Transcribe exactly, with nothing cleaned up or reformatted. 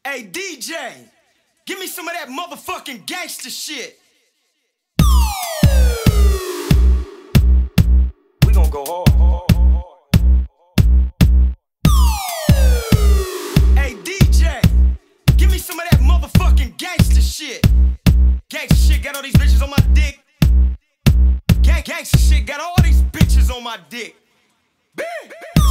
Hey, D J, give me some of that motherfucking gangster shit. We gon' go hard. Hey, D J, give me some of that motherfucking gangster shit. Gangster shit got all these bitches on my dick. Gang gangster shit got all these bitches on my dick. Bang.